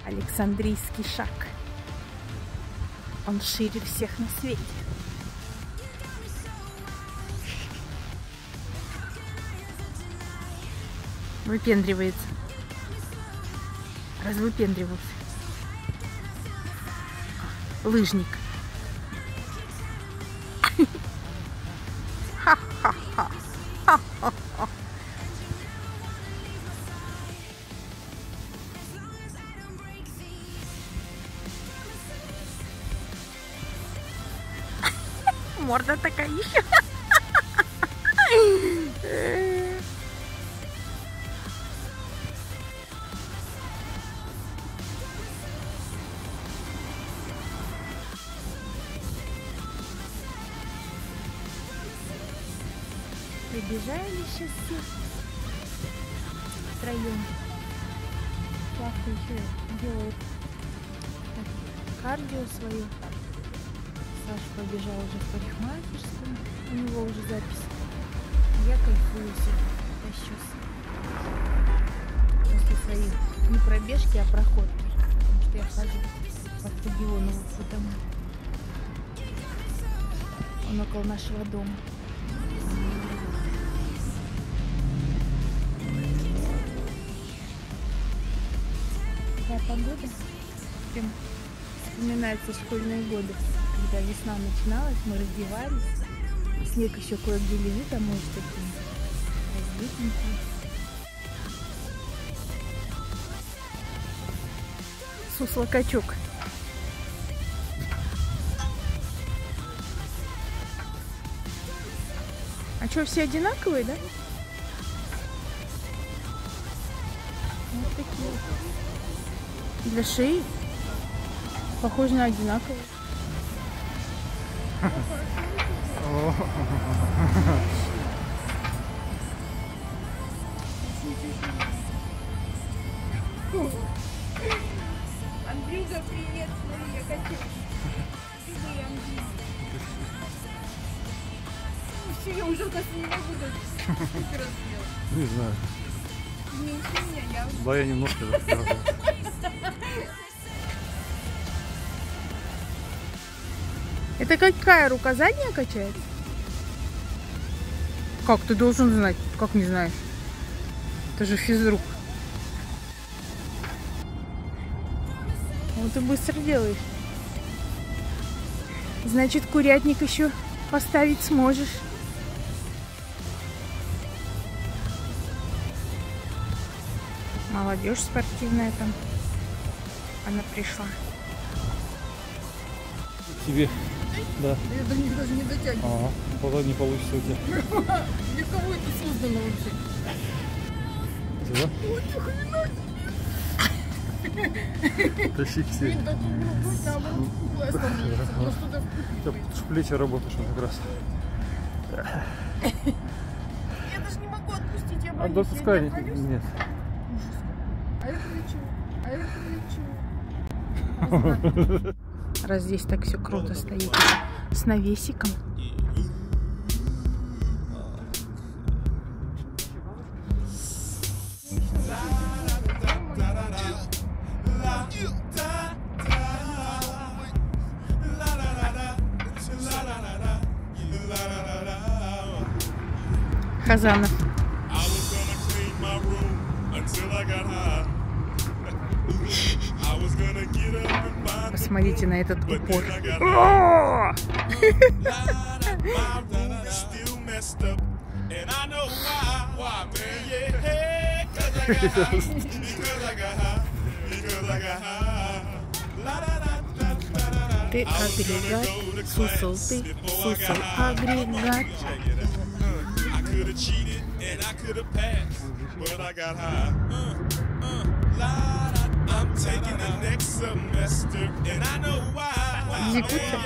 Александрийский шаг. Он шире всех на свете. Выпендривается. Развыпендривался. Лыжник. Ха-ха-ха. Ха-ха-ха. Морда такая еще. Прибежали сейчас все втроем. Славка еще делает кардио свое. Саша побежал уже в парикмахерскую. У него уже запись. Я кайфую себе, тащусь. После своей не пробежки, а проходки. Потому что я хожу по стадиону вот домой. Он около нашего дома. Такая погода. Прям вспоминаются школьные годы. Когда весна начиналась, мы раздевались. Снег еще кое-где лежит, а может такие разбитенькие. Суслокачок. А что, все одинаковые, да? Вот такие. Для шеи похоже на одинаковые. Андрюга, привет, смотри, я качаю. Все, я уже, кажется, не могу даже. Не знаю. Меньше меня, я уже. Да, я немножко рассказываю. Это какая рука задняя качается? Как ты должен знать? Как не знаешь? Это же физрук. Вот ты быстро делаешь. Значит, курятник еще поставить сможешь. Молодежь спортивная там. Она пришла. Тебе. Да. Я до них даже не дотягиваю. Ага. Потом не получится у тебя. Для кого это создано вообще? Тебя? Ой, ты хрена себе! Тащи к себе. Видно, тут наоборот круглая становится. Просто туда У тебя в плечи работаешь как раз. я даже не могу отпустить, я А боюсь. допускай. Я боюсь. Нет. Ужас. А это для чего? А это для чего? Раз здесь так все круто стоит. С навесиком. Хазанов. Посмотрите на этот упор. Ты агрегат, сусал ты, сусал агрегат. Экзекуция.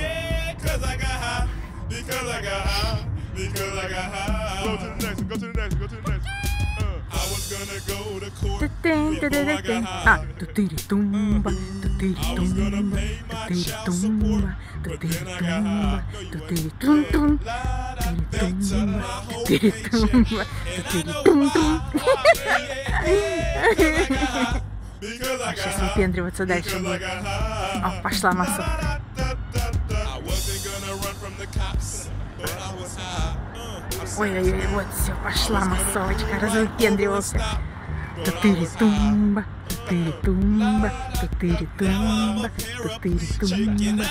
А, тутыри тумба, тутыри тумба, тутыри тумба, тутыри тумба, тутыри тум-тум, тутыри тумба, тутыри тумба, тутыри тум-тум. Сейчас выпендриваться дальше будет. О, пошла массу. Ой-ой-ой, вот все, пошла массовочка, разыпендривался. Тутыри-тумба, тутыри-тумба, тутыри-тумба, тутыри-тумба.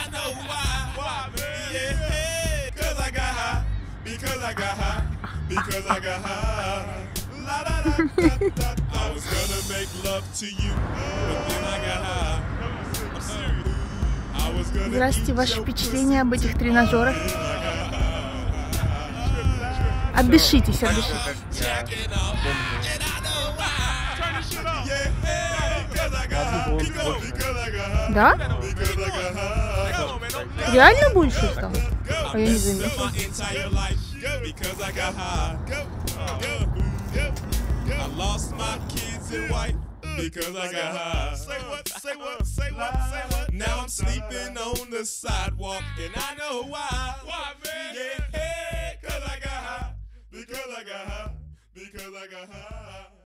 Здравствуйте, ваши впечатления об этих тренажерах? Отдышитесь, отдышитесь. Да? Реально больше стало? А я не заметила. Because I got high. Say what, say what, say what, say what. Now I'm sleeping on the sidewalk and I know why. Why, man? Yeah, hey, cause I got high. Because I got high. Because I got high.